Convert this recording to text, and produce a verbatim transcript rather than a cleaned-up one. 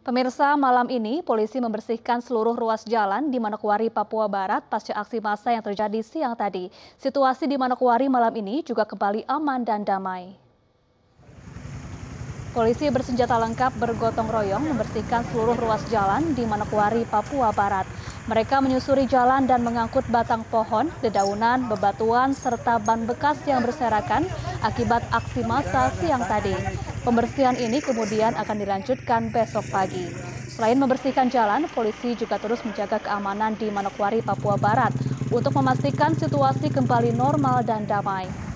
Pemirsa, malam ini polisi membersihkan seluruh ruas jalan di Manokwari, Papua Barat pasca aksi massa yang terjadi siang tadi. Situasi di Manokwari malam ini juga kembali aman dan damai. Polisi bersenjata lengkap bergotong royong membersihkan seluruh ruas jalan di Manokwari, Papua Barat. Mereka menyusuri jalan dan mengangkut batang pohon, dedaunan, bebatuan, serta ban bekas yang berserakan akibat aksi massa siang tadi. Pembersihan ini kemudian akan dilanjutkan besok pagi. Selain membersihkan jalan, polisi juga terus menjaga keamanan di Manokwari, Papua Barat untuk memastikan situasi kembali normal dan damai.